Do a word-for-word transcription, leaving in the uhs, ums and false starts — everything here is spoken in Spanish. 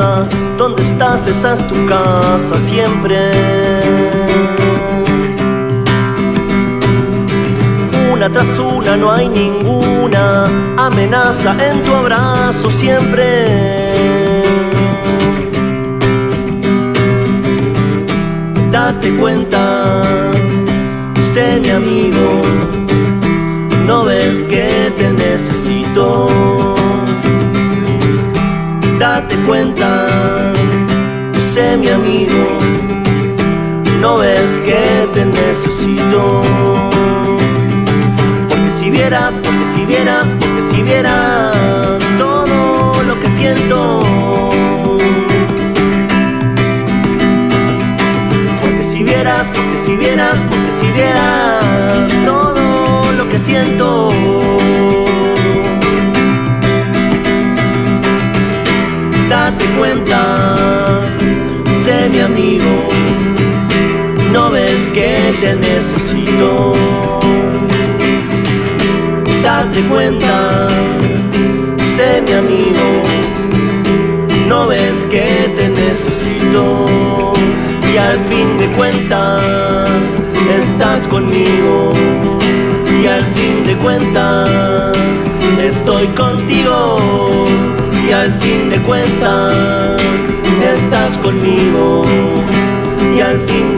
pasa. ¿Dónde estás? Esa es tu casa siempre. Una tras una, no hay ninguna amenaza en tu abrazo siempre. Date cuenta, sé mi amigo, ¿no ves que te necesito? Date cuenta, sé mi amigo, ¿no ves que te necesito? Porque si vieras, porque si vieras, porque si vieras todo lo que siento. Porque si vieras, porque si vieras, porque si vieras todo lo que siento. Date cuenta, sé mi amigo, ¿no ves que te necesito? Date cuenta, sé mi amigo, ¿no ves que te necesito? Y al fin de cuentas estás conmigo. Y al fin de cuentas estoy contigo. Y al fin de cuentas estás conmigo. Y al fin